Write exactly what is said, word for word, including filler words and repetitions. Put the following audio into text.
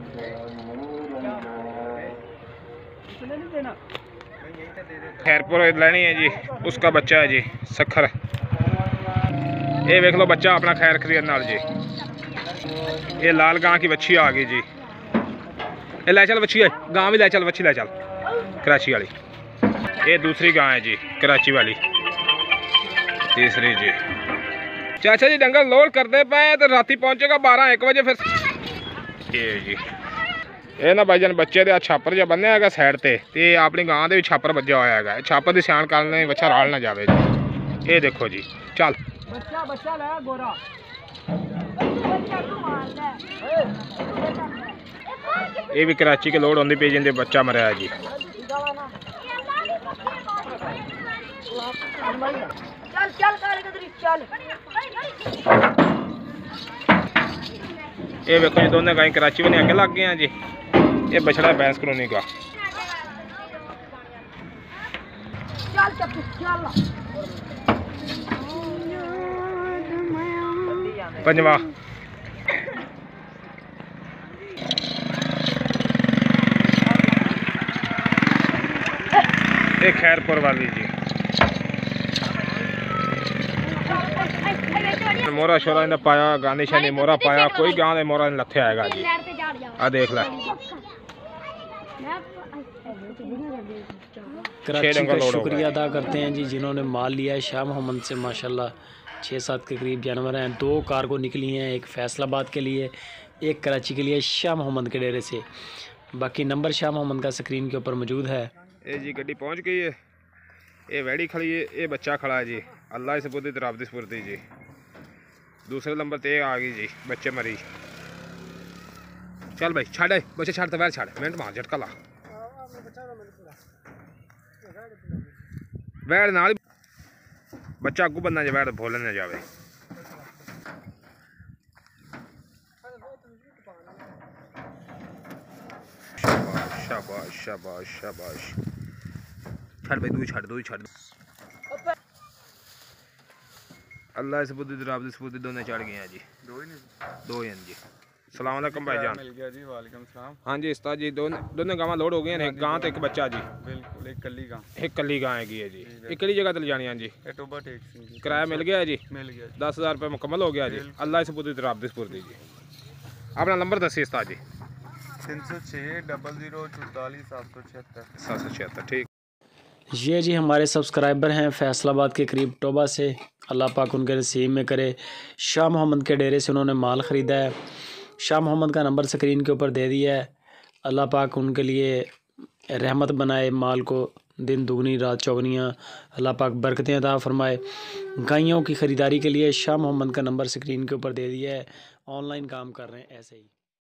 खैरपुर लेनी है जी, उसका बच्चा है जी सखर। ये देख लो बच्चा अपना खैर खरीद नाल जी। ये लाल गां की बच्ची आ गई जी। ये ले चल बच्ची है, गां भी ले चल, बच्ची ले चल कराची वाली। ये दूसरी गां है जी कराची वाली। तीसरी जी। चाचा जी डंगर लोड करते पे तो राती पहुंचेगा बारह एक बजे फिर। ये जी ये ना भाईजान बच्चे दे छापर जो बन्ने है साइड ते ते अपनी गां दे भी छापर बज्जा होया है। छापर की सियाण करने बच्चा राल ना जावे जी। ये देखो जी चल बच्चा बच्चा ले गोरा। ये भी कराची के लोड आंदी पे जिंदे बच्चा मरया है जी। चल चल चल। ये देखो जी दोनों गाय कराची में आगे लग गए हैं जी। ये बछड़ा भैंस कॉलोनी का। पंजवा ये खैरपुर वाली जी। मोरा शोरा ने पाया गांधी शानी मोरा पाया, कोई गांव में मोरा लथे आएगा जी। आ देख ले कराची का शुक्रिया अदा करते हैं जी जिन्होंने माल लिया है शाह मोहम्मद से। माशाल्लाह छः सात के करीब जानवर हैं। दो कार्गो निकली हैं, एक फैसलाबाद के लिए, एक कराची के लिए शाह मोहम्मद के डेरे से। बाकी नंबर शाह मोहम्मद का स्क्रीन के ऊपर मौजूद है। ये जी गड्डी पहुंच गई है। ये वैड़ी खड़ी है, ये बच्चा खड़ा है जी। अल्लाह इस बुद्धि तो रब दी सुपुर्दी जी। दूसरे नंबर ते आ गई जी बच्चे मरी। चल भाई छाड़ बच्चे छाड़ तो वैर छाड़ मिनट मार झटका ला वैर नाल बच्चा अगू बनना जो वैर भोलन ना जावे। शाबाश शाबाश शाबाश छाड़ भाई, दू छाड़ दू छाड़। अल्लाह इस बुद्धि रब दी सुपुर्दी दोनों चढ़ गए हैं जी। दो ही नहीं दो ही हैं जी। सलाम अलैकुम भाईजान। मिल गया जी। वालेकुम सलाम। हाँ जी उस्ताद जी दोनों दोनों गावां लोड हो गई हैं। एक गां तो एक बच्चा जी। बिल्कुल एक कली गां। एक कली गां हैगी है जी। एक कली जगह ते ले जानी है जी। ये टोबा टेक सिंह जी। किराया मिल गया जी। मिल गया जी। दस हज़ार रुपये मुकम्मल हो गया जी। अल्लाह इस बुद्धि रब दी सुपुर्दी जी। अपना नंबर दसी उस्ताद जी। तीन सौ छः डबल ज़ीरो चौतालीस सात सौ छिहत्तर सात सौ छिहत्तर ठीक। ये जी हमारे सब्सक्राइबर हैं फैसलाबाद के करीब टोबा से। अल्लाह पाक उनके नसीब में करे। शाह मोहम्मद के डेरे से उन्होंने माल ख़रीदा है। शाह मोहम्मद का नंबर स्क्रीन के ऊपर दे दिया है। अल्लाह पाक उनके लिए रहमत बनाए, माल को दिन दुगनी रात चौगनियाँ अल्लाह पाक बरकतें अता फरमाए। गायों की ख़रीदारी के लिए शाह मोहम्मद का नंबर स्क्रीन के ऊपर दे दिया है। ऑनलाइन काम कर रहे हैं ऐसे ही।